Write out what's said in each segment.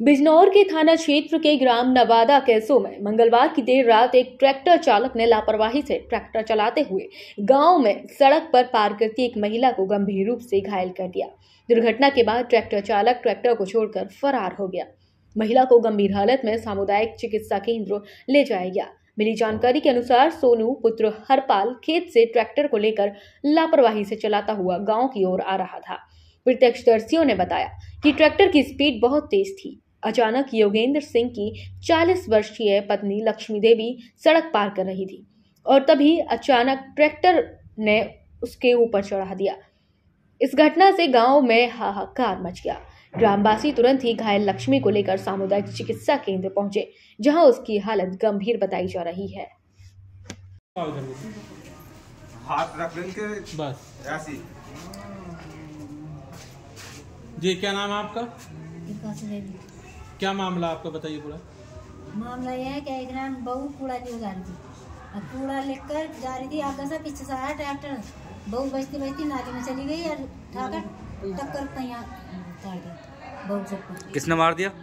बिजनौर के थाना क्षेत्र के ग्राम नवादा कैसो में मंगलवार की देर रात एक ट्रैक्टर चालक ने लापरवाही से ट्रैक्टर चलाते हुए गांव में सड़क पर पार करती एक महिला को गंभीर रूप से घायल कर दिया। दुर्घटना के बाद ट्रैक्टर चालक ट्रैक्टर को छोड़कर फरार हो गया। महिला को गंभीर हालत में सामुदायिक चिकित्सा केंद्र ले जाया गया। मिली जानकारी के अनुसार सोनू पुत्र हरपाल खेत से ट्रैक्टर को लेकर लापरवाही से चलाता हुआ गाँव की ओर आ रहा था। प्रत्यक्षदर्शियों ने बताया कि ट्रैक्टर की स्पीड बहुत तेज थी। अचानक योगेंद्र सिंह की 40 वर्षीय पत्नी लक्ष्मी देवी सड़क पार कर रही थी और तभी अचानक ट्रैक्टर ने उसके ऊपर चढ़ा दिया। इस घटना से गांव में हाहाकार मच गया। ग्रामवासी तुरंत ही घायल लक्ष्मी को लेकर सामुदायिक चिकित्सा केंद्र पहुंचे, जहां उसकी हालत गंभीर बताई जा रही है। हाथ रख लेंगे बस ऐसी। जी, क्या नाम है आपका? क्या मामला आपका बताइए पूरा। मामला यह है कि एक नाम बहू कूड़ा लेकर जा रही थी। अब कूड़ा लेकर जा रही थी, आगे से पीछे से आया ट्रैक्टर। बहू बचती बचती नाली में चली गई और ठाकर टक्कर पहिया उतार दिया बहू सबको। किसने मार दिया?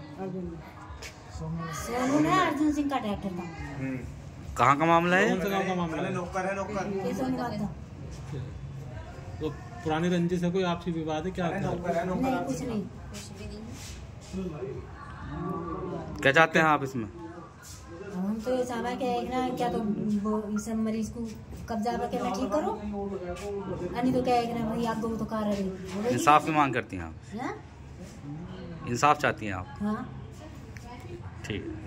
सोनू ने, अर्जुन सिंह का ट्रैक्टर था। कहाँ का मामला है? कौन सा गाँव का मामला है? नौकर है नौकर। ये सोनू बात था। तो पुरानी रंजिश है, कोई आपसी विवाद है क्या? नौकर है नहीं, कुछ नहीं। क्या चाहते हैं आप इसमें? हम तो ये चाहना कि एक ना क्या तो वो सब मरीज को कब्जा करके मैं ठीक करूं, नहीं तो क्या एक ना भाई आप दो तो कार रही। इंसाफ की मांग करती हैं आप? हाँ? इंसाफ चाहती हैं आप? हाँ। ठीक है।